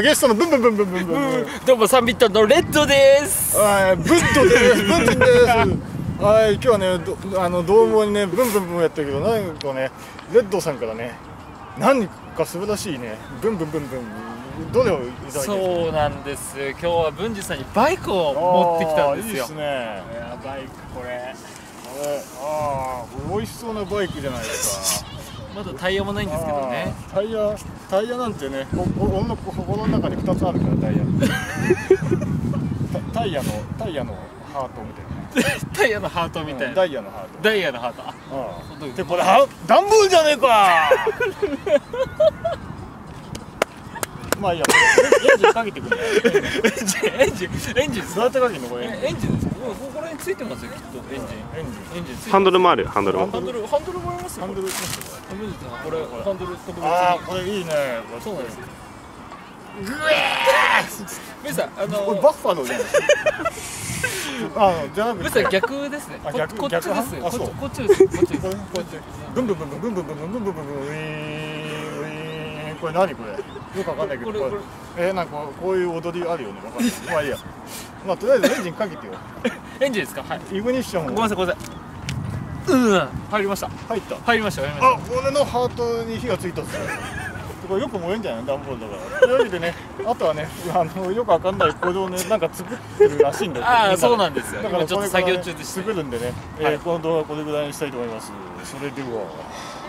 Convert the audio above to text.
はゲストのブンブンブンブンブンブン。 どうも3ビットのレッドです。 はい、ブントです。ブントです。はい、今日はね、どうもにね、ブンブンブンやったけど、なんかね、レッドさんからね、何か素晴らしいね、ブンブンブンブン、どれをいただいてるんですか。 そうなんです。今日は文治さんにバイクを持ってきたんですよ。 いいですね。いやバイクこれ。 美味しそうなバイクじゃないですか。 まだタイヤもないんですけどね。 タイヤなんてね、心の中に2つあるからタイヤ。タイヤのハートみたいな。 タイヤのハートみたいな。 ダイヤのハート。 ダイヤのハート。 でこれダンボールじゃねえか。まあいいや。エンジンかけてくんだよ。 エンジンどうやってかけるのこれ。 エンジンです。ここら辺ついてますよきっとエンジン。 ハンドルもある。ハンドルも。 ハンドルもありますよ。 ハンドル。 これハンドル特別に。 これいいね。 そうなんです。グエー。メさんこれバッファローじゃない。じゃなくて。 メさん逆ですね。こっちです。こっちです。こっち。 ブンブンブンブンブンブンブンブンブンブンブンブンこれ何これ。よくわかんないけどこれなんかこういう踊りあるよね。わかんない。まあいいや。まあとりあえずエンジンかけてよ。 エンジンですか。はい。 イグニッション。 ごめんなさい。入りました。 入った。 入りました。 俺のハートに火がついたっすよ。これよく燃えんじゃないダンボールだから。というわけでね、あとはね、よくわかんないこれをね、なんか作ってるらしいんだけど。 そうなんですよ。 だからちょっと作業中でして。 作るんでね、この動画はこれぐらいにしたいと思います。それでは。